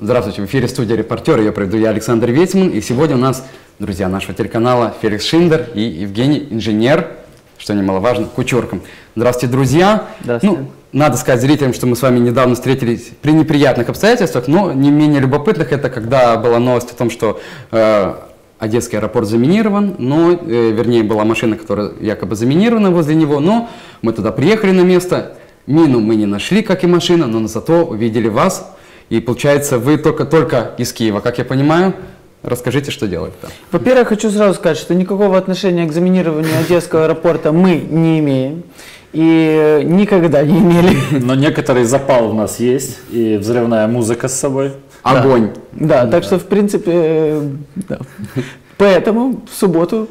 Здравствуйте, в эфире студия «Репортер», ее проведу я, Александр Ветиман, и сегодня у нас, друзья, нашего телеканала Феликс Шиндер и Евгений, инженер, что немаловажно, Кучерком. Здравствуйте, друзья. Здравствуйте. Надо сказать зрителям, что мы с вами недавно встретились при неприятных обстоятельствах, но не менее любопытных. Это когда была новость о том, что Одесский аэропорт заминирован, но, вернее, была машина, которая якобы заминирована возле него, но мы туда приехали на место, мину мы не нашли, как и машина, но зато увидели вас. И получается, вы только из Киева, как я понимаю. Расскажите, что делать-то. Во-первых, хочу сразу сказать, что никакого отношения к заминированию Одесского аэропорта мы не имеем. И никогда не имели. Но некоторый запал у нас есть, и взрывная музыка с собой. Огонь. Да, так что, в принципе, да. Поэтому в субботу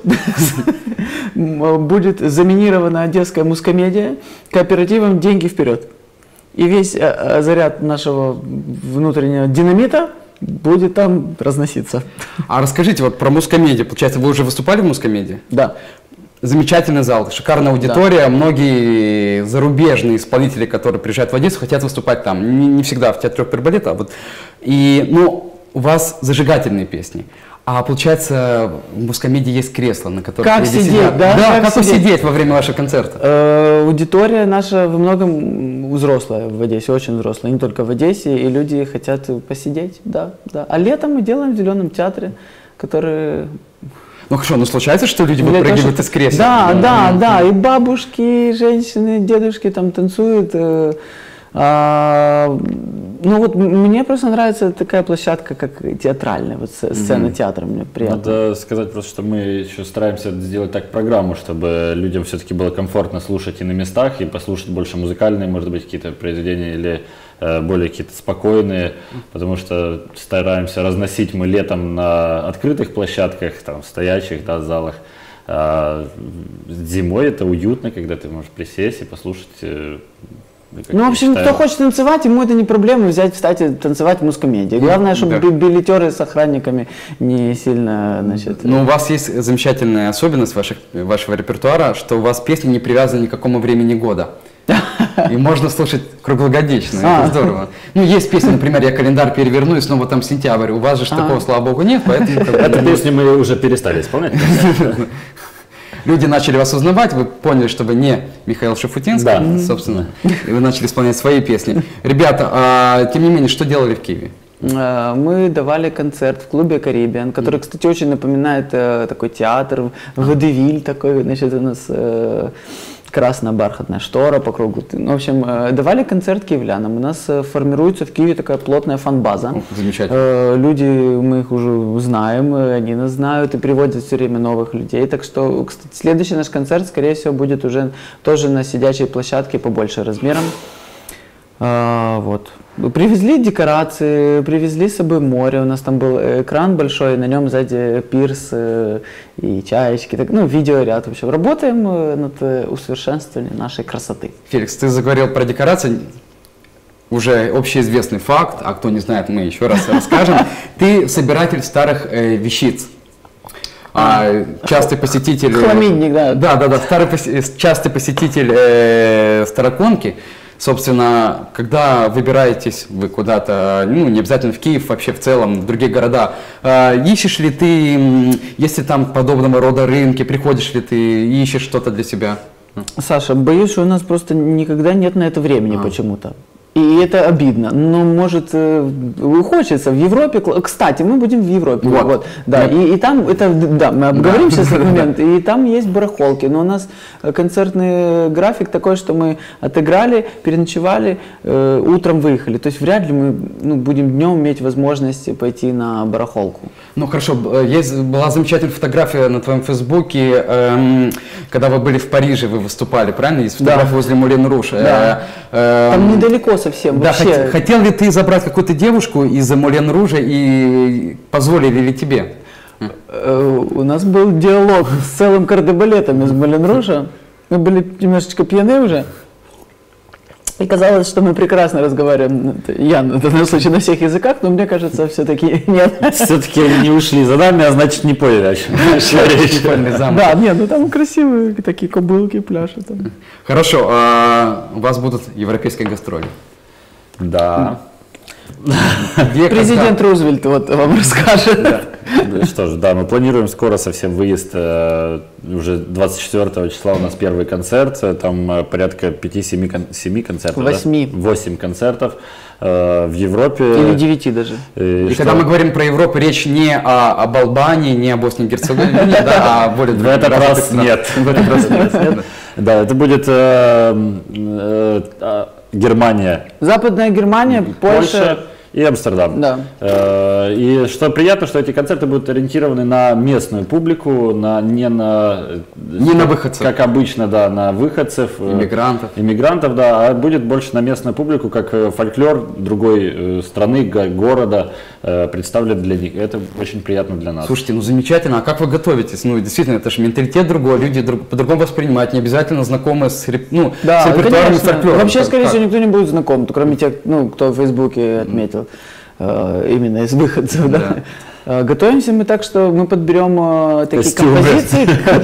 будет заминирована Одесская мускомедия кооперативом «Деньги вперед». И весь заряд нашего внутреннего динамита будет там разноситься. А расскажите вот про мускомедию. Получается, вы уже выступали в мускомедии? Да. Замечательный зал, шикарная аудитория. Да. Многие зарубежные исполнители, которые приезжают в Одессу, хотят выступать там. Не всегда в театре оперы и балета. Вот. И, у вас зажигательные песни. А получается, в мускомедии есть кресло, на котором как сидеть, сидят. Да, да, как сидеть во время вашего концерта? Аудитория наша во многом взрослая в Одессе, очень взрослая, не только в Одессе, и люди хотят посидеть, да. А летом мы делаем в Зеленом театре, который... Ну хорошо, случается, что люди выпрыгивают из кресла? Да, и бабушки, и женщины, и дедушки там танцуют. Мне просто нравится такая площадка, как театральная, вот сцена театра, мне приятно. Надо сказать просто, что мы еще стараемся сделать так программу, чтобы людям все-таки было комфортно слушать и на местах, и послушать больше музыкальные, может быть, какие-то произведения, или более какие-то спокойные, потому что стараемся разносить мы летом на открытых площадках, там, стоячих, да, залах. Зимой это уютно, когда ты можешь присесть и послушать. В общем, кто хочет танцевать, ему это не проблема взять, встать и танцевать в мускомедии. Главное, чтобы билетеры с охранниками не сильно, у вас есть замечательная особенность вашего репертуара, что у вас песни не привязаны ни к какому времени года. И можно слушать круглогодично, это здорово. Есть песни, например, «Я календарь переверну» и снова там сентябрь. У вас же такого, слава богу, нет, поэтому... Эту песню мы уже перестали исполнять. Люди начали вас узнавать, вы поняли, что вы не Михаил Шафутинский, собственно, и вы начали исполнять свои песни. Ребята, тем не менее, что делали в Киеве? Мы давали концерт в клубе «Карибиан», который, кстати, очень напоминает такой театр, водевиль такой, у нас красная бархатная штора по кругу. В общем, давали концерт киевлянам. У нас формируется в Киеве такая плотная фан-база. Замечательно. Люди, мы их уже знаем, они нас знают и приводят все время новых людей. Так что, кстати, следующий наш концерт, скорее всего, будет уже тоже на сидячей площадке побольше размером. Привезли декорации, привезли с собой море, у нас там был экран большой, на нем сзади пирс и чаечки, видеоряд. В общем, работаем над усовершенствованием нашей красоты. Феликс, ты заговорил про декорации, уже общеизвестный факт, а кто не знает, мы еще раз расскажем. Ты собиратель старых вещиц. Частый посетитель... Хламидник, да. Да, частый посетитель Староконки. Собственно, когда выбираетесь вы куда-то, не обязательно в Киев, вообще в целом, в другие города, ищешь ли ты, если там подобного рода рынки, приходишь ли ты, ищешь что-то для себя? Саша, боюсь, что у нас просто никогда нет на это времени почему-то. И это обидно, но может хочется в Европе. Кстати, мы будем в Европе. И там мы обговорим сейчас этот момент. И там есть барахолки, но у нас концертный график такой, что мы отыграли, переночевали, утром выехали. То есть вряд ли мы будем днем иметь возможность пойти на барахолку. Хорошо, была замечательная фотография на твоем фейсбуке, когда вы были в Париже, вы выступали, правильно? Есть фотография возле Мулен Руж. Там недалеко совсем. Да, хотел ли ты забрать какую-то девушку из Мулен Ружа и позволили ли тебе? У нас был диалог с целым кардебалетом из Мулен Ружа. Мы были немножечко пьяны уже. И казалось, что мы прекрасно разговариваем, я, в данном случае, на всех языках, но мне кажется, все-таки нет. Все-таки они не ушли за нами, а значит не поняли. Да, нет, там красивые такие кобылки, пляжи. Хорошо, у вас будут европейские гастроли. Да. Президент Рузвельт вот вам расскажет. Что ж, да, мы планируем скоро совсем выезд, уже 24 числа у нас первый концерт, там порядка 5-7 концертов. 8 концертов в Европе. Или 9 даже. И когда мы говорим про Европу, речь не об Албании, не о Боснии и Герцеговине, а более... В этот раз нет. Да, это будет Германия. Западная Германия, Польша. И Амстердам. Да. И что приятно, что эти концерты будут ориентированы на местную публику, не на выходцев. Как обычно, да, на выходцев. Иммигрантов, да, а будет больше на местную публику, как фольклор другой страны, города представлен для них. Это очень приятно для нас. Слушайте, ну замечательно. А как вы готовитесь? Ну, действительно, это же менталитет другой, люди по-другому воспринимают, не обязательно знакомы с репертуаром фольклора. Вообще, скорее всего, никто не будет знаком, кроме тех, кто в Фейсбуке отметил. Именно из выходцев, да. Готовимся мы так, что мы подберем такие композиции,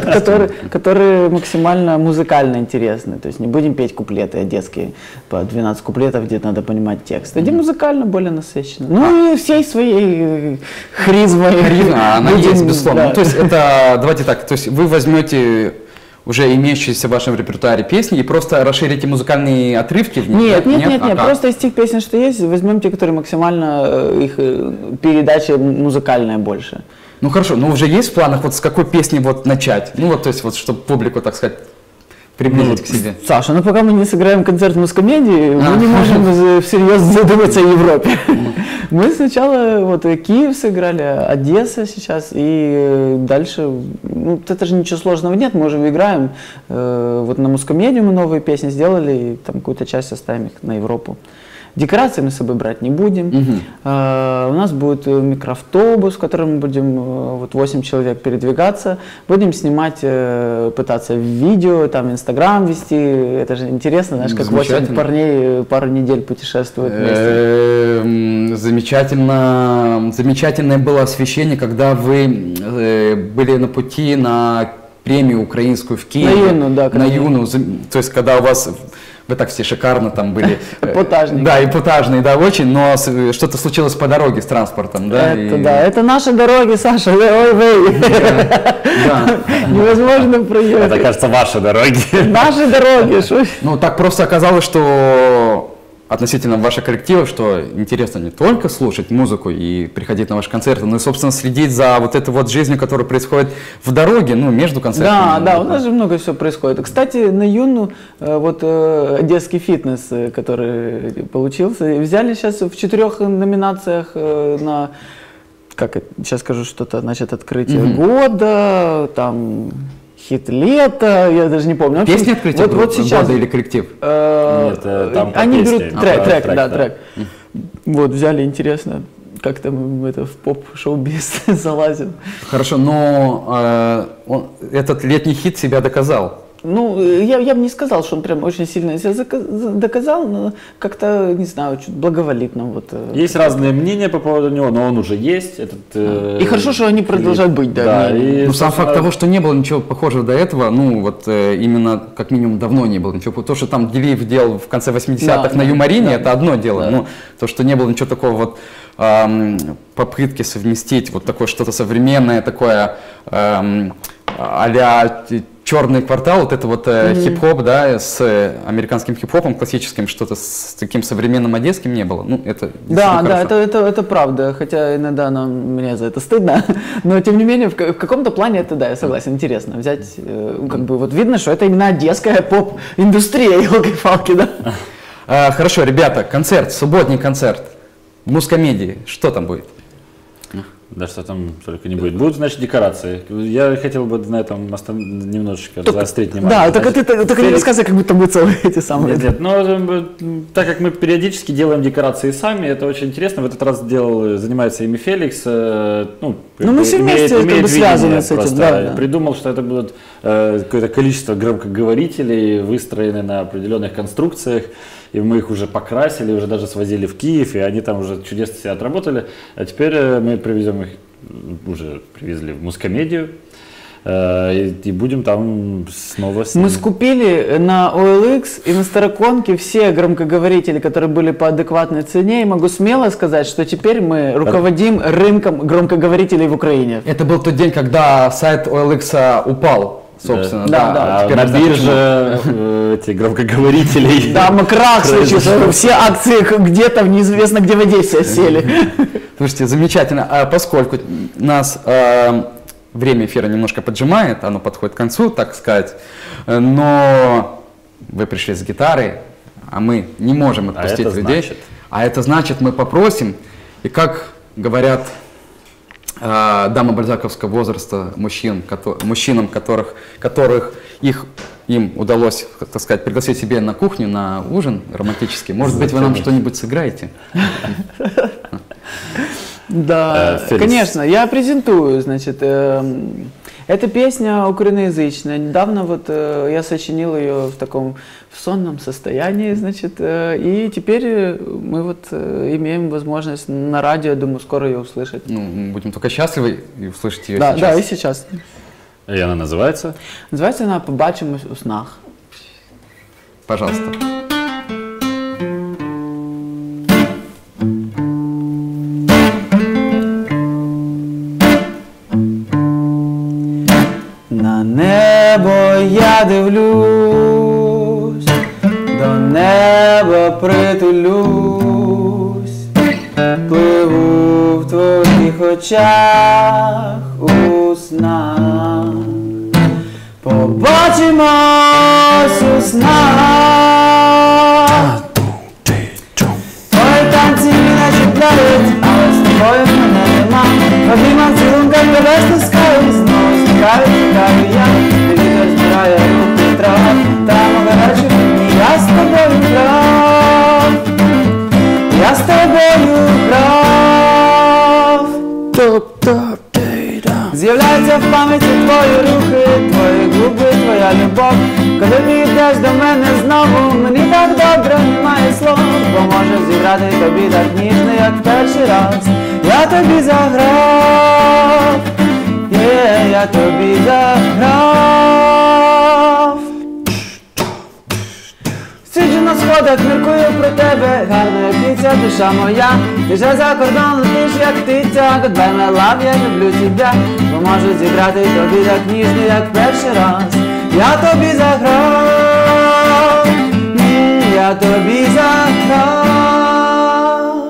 которые максимально музыкально интересны. То есть не будем петь куплеты одесские по 12 куплетов, где надо понимать текст. Где музыкально более насыщенно. Ну и всей своей харизмой. Она есть, безусловно. То есть это, давайте так, то есть вы возьмете уже имеющиеся в вашем репертуаре песни и просто расширите музыкальные отрывки в них? Нет, просто из тех песен, что есть, возьмем те, которые максимально, их передача музыкальная больше. Ну хорошо, но уже есть в планах вот с какой песни вот начать? Ну вот, то есть вот, чтобы публику, так сказать, приблизить к себе. Саша, ну пока мы не сыграем концерт мускомедии, мы не можем всерьез задуматься о Европе. Мы сначала вот Киев сыграли, Одесса сейчас, и дальше, ну это же ничего сложного нет, мы уже играем. Вот на мускомедию мы новые песни сделали, и там какую-то часть оставим их на Европу. Декорации мы с собой брать не будем. У нас будет микроавтобус, в котором мы будем вот 8 человек передвигаться. Будем снимать, пытаться видео, там Инстаграм вести. Это же интересно, знаешь, как 8 парней пару недель путешествуют вместе. Замечательно. Замечательное было освещение, когда вы были на пути на премию украинскую в Киеве. На Юну, да. На Юну. То есть, когда у вас... Вы так все шикарно там были. Эпатажные. Да, эпатажные, да, очень, но что-то случилось по дороге с транспортом, да? Это наши дороги, Саша, ой-вей. Невозможно проехать. Это, кажется, ваши дороги. Наши дороги. Ну, так просто оказалось, что относительно ваших коллективов, что интересно не только слушать музыку и приходить на ваши концерты, но и, собственно, следить за вот этой вот жизнью, которая происходит в дороге, ну, между концертами. Да, у нас же много всего происходит. Кстати, на Юну, вот одесский фитнес, который получился, взяли сейчас в 4 номинациях на, сейчас скажу что-то, значит, открытие года, там... Хит лета, я даже не помню. Песни открытия вот сейчас или коллектив? Нет, там они берут трек. Вот, взяли, интересно, как там это в поп-шоу-биз залазим. Хорошо, но этот летний хит себя доказал. Ну, я бы не сказал, что он прям очень сильно себя доказал, но как-то, не знаю, чуть благоволит нам. Вот, есть разные мнения по поводу него, но он уже есть. И хорошо, что они продолжают быть, да. И, сам факт того, что не было ничего похожего до этого, ну вот именно как минимум давно не было ничего. То, что там Делиев делал в конце 80-х на юморине, это одно дело. Но то, что не было ничего такого вот попытки совместить вот такое что-то современное, такое а-ля «Черный квартал», вот это вот хип-хоп, да, с американским хип-хопом классическим, что-то с таким современным одесским не было. Ну, это это правда, хотя иногда мне за это стыдно, но тем не менее в каком-то плане это, да, я согласен, интересно взять, как бы вот видно, что это именно одесская поп-индустрия, елки-палки, да. Хорошо, ребята, концерт, субботний концерт, мускомедии, что там будет? Да что там только не будет. Будут, значит, декорации. Я хотел бы на этом немножечко заострить внимание. Да, только не рассказывай, как будто бы целые эти самые. Нет, но так как мы периодически делаем декорации сами, это очень интересно. В этот раз занимается ими Феликс. Мы все вместе связаны с этим. Да. Придумал, что это будут какое-то количество громкоговорителей, выстроены на определенных конструкциях. И мы их уже покрасили, уже даже свозили в Киев, и они там уже чудесно себя отработали. А теперь мы привезем их, уже привезли в мускомедию. И будем там снова с Мы ними. скупили на OLX и на Староконке все громкоговорители, которые были по адекватной цене, и могу смело сказать, что теперь мы руководим рынком громкоговорителей в Украине. Это был тот день, когда сайт OLX упал, собственно. Да. А Теперь на мы знаем, бирже эти громкоговорителей. Там крах случился, все акции где-то неизвестно где в Одессе сели. Слушайте, замечательно. А поскольку нас время эфира немножко поджимает, оно подходит к концу, так сказать, но вы пришли с гитарой, а мы не можем отпустить это людей. значит? А это значит, мы попросим, и как говорят дамы бальзаковского возраста, мужчинам, которых им удалось, так сказать, пригласить себе на кухню, на ужин романтический. Может быть, вы нам что-нибудь сыграете? Да, Феликс. конечно, я презентую, значит, эта песня украиноязычная. Недавно вот я сочинил ее в таком сонном состоянии, значит, и теперь мы вот имеем возможность на радио, я думаю, скоро ее услышать. Ну, мы будем только счастливы и услышать ее Да, сейчас. да, и сейчас. И она называется? Называется она «Побачимось у снах». Пожалуйста. На небо я дивлюсь, до неба притулюсь, пливу в твоїх очах у снах. Побачимось у снах. Твої танці мене чіпляють, але з тобою мене нема. Обіймав цілунках тебе стискаю, знову зникаю, тікаю я. Ти вітер збирає руки трава, там у гарячих дні я з тобою прав. Я з тобою прав. З'являються в пам'яті твої рухи, твої губи, твоя любов. Коли ти йдеш до мене знову, мені так добре, немає слов. Бо можу зіграти тобі так ніжно, як перший раз. Я тобі заграв, я тобі заграв. Сиджу на сходах, міркую про тебе, гарна як птиця, душа моя. Ти же за кордон летиш, як птиця, goodbye my love, я люблю тебя. Бо можу зіграти тобі так ніжно, як перший раз. Я тобі заграв, я тобі заграв.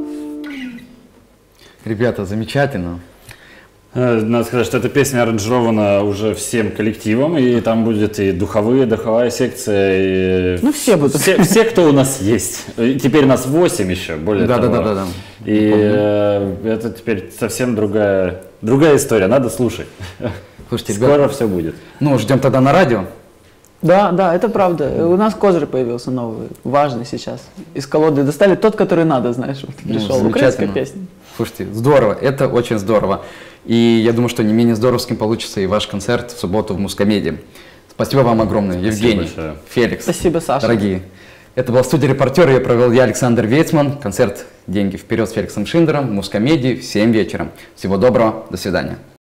Ребята, замечательно. Надо сказать, что эта песня аранжирована уже всем коллективом, и там будет и духовая секция, и Ну, все будут. все, кто у нас есть. И теперь нас 8 еще, более того. Да. И это теперь совсем другая история, надо слушать. Слушайте, Скоро ребята, все будет. ну, ждем тогда на радио. Да, это правда. У нас козырь появился новый, важный сейчас. Из колоды достали тот, который надо, знаешь, вот пришел. Украинская замечательно. песня. Слушайте, здорово, это очень здорово. И я думаю, что не менее здоровским получится и ваш концерт в субботу в Мускомедии. Спасибо вам огромное, Евгений, большое. Феликс. Спасибо, Саша. Дорогие. Это была студия «Репортер», ее провел я, Александр Вейцман. Концерт «Деньги вперед» с Феликсом Шиндером в Мускомедии в 7 вечера. Всего доброго, до свидания.